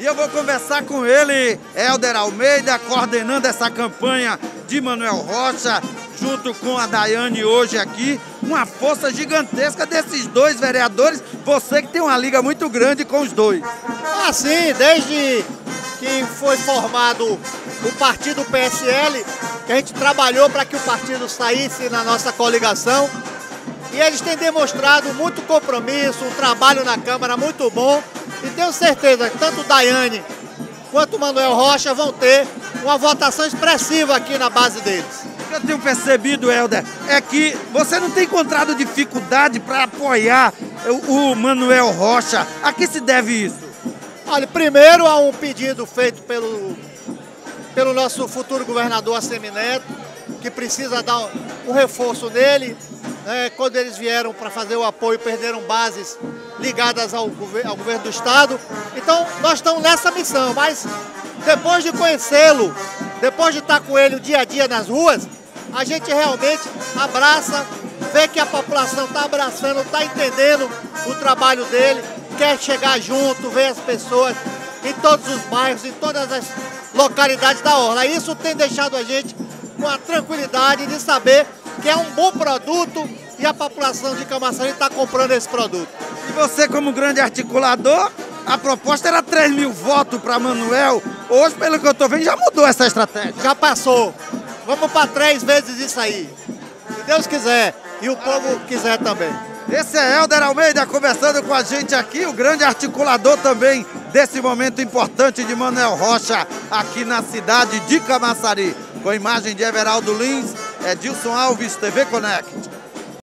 E eu vou conversar com ele, Helder Almeida, coordenando essa campanha de Manuel Rocha, junto com a Daiane hoje aqui. Uma força gigantesca desses dois vereadores. Você que tem uma liga muito grande com os dois. Ah, sim, desde que foi formado o partido PSL, que a gente trabalhou para que o partido saísse na nossa coligação. E eles têm demonstrado muito compromisso, um trabalho na Câmara muito bom. E tenho certeza que tanto Daiane quanto Manuel Rocha vão ter uma votação expressiva aqui na base deles. O que eu tenho percebido, Helder, é que você não tem encontrado dificuldade para apoiar o Manuel Rocha. A que se deve isso? Olha, primeiro há um pedido feito pelo nosso futuro governador Assemineto, que precisa dar um reforço nele. Quando eles vieram para fazer o apoio, perderam bases ligadas ao governo do estado. Então nós estamos nessa missão, mas depois de conhecê-lo, depois de estar com ele o dia a dia nas ruas, a gente realmente abraça, vê que a população está abraçando, está entendendo o trabalho dele, quer chegar junto, ver as pessoas em todos os bairros, em todas as localidades da orla. Isso tem deixado a gente com a tranquilidade de saber que é um bom produto e a população de Camaçari está comprando esse produto. E você, como grande articulador, a proposta era 3 mil votos para Manuel. Hoje, pelo que eu estou vendo, já mudou essa estratégia. Já passou. Vamos para 3 vezes isso aí. Se Deus quiser e o povo quiser também. Esse é Helder Almeida conversando com a gente aqui, o grande articulador também desse momento importante de Manuel Rocha aqui na cidade de Camaçari. Com a imagem de Everaldo Lins, Edilson Alves, TV Connect.